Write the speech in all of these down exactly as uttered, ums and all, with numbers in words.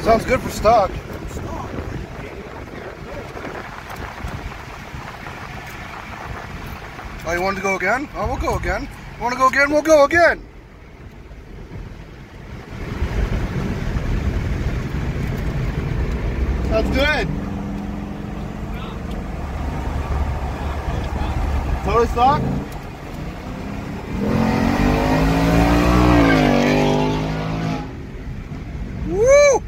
Sounds good for stock. Oh, you want to go again? Oh, we'll go again. You want to go again? We'll go again. Sounds good. Totally stock? Woo!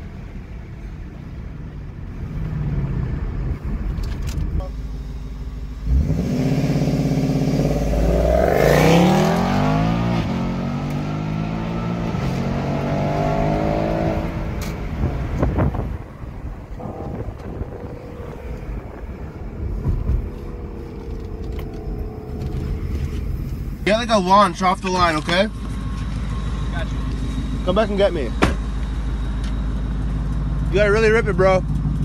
Get like a launch off the line, okay? Gotcha. Come back and get me. You gotta really rip it, bro.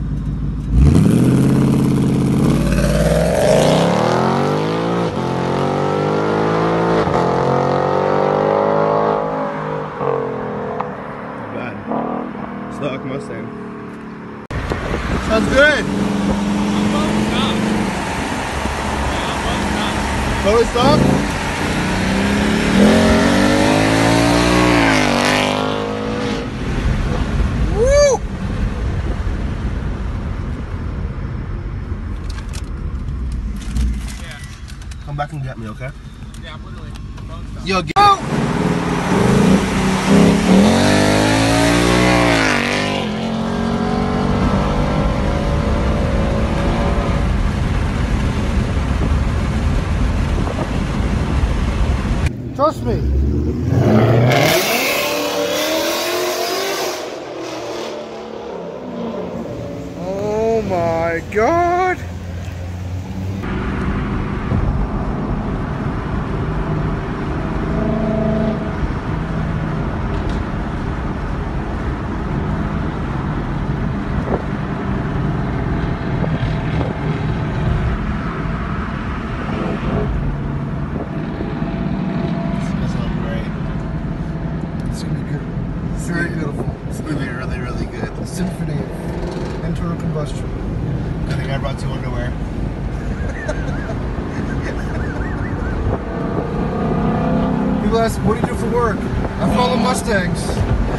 Not bad. Stock Mustang. Sounds good. Totally stock? Come back and get me, okay? Yeah, I'm literally. Yo, go! Trust me. Oh my God. Very beautiful. It's going to be really, really good. The symphony of internal combustion. I think I brought two underwear. People ask, what do you do for work? I follow Mustangs.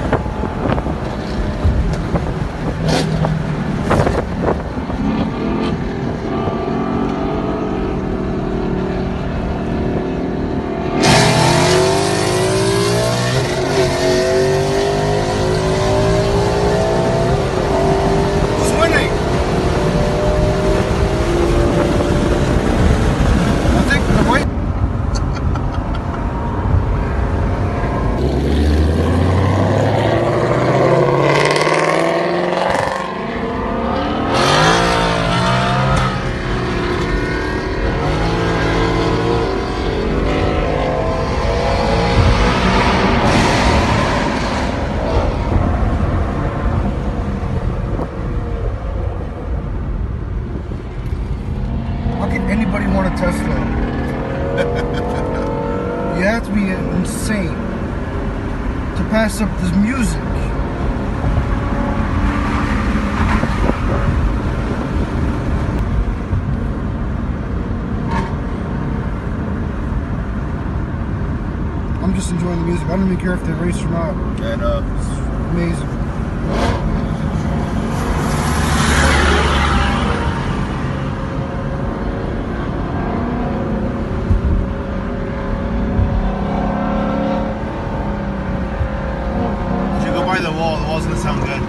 Anybody want a Tesla? You have to be insane to pass up this music. I'm just enjoying the music. I don't even care if they race or not. And uh, it's amazing. the wall, the wall's gonna sound good.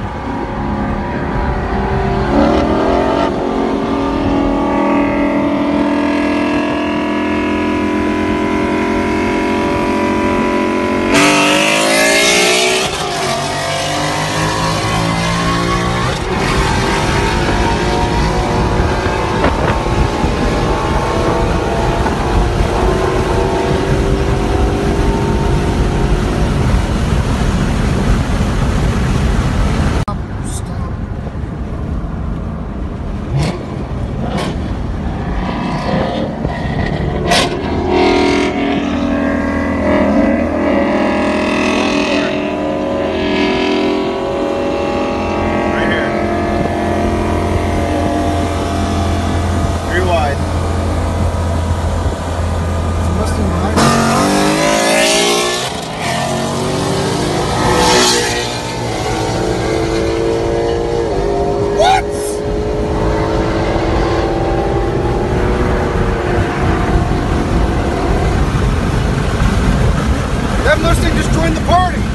Mustang just joined the party.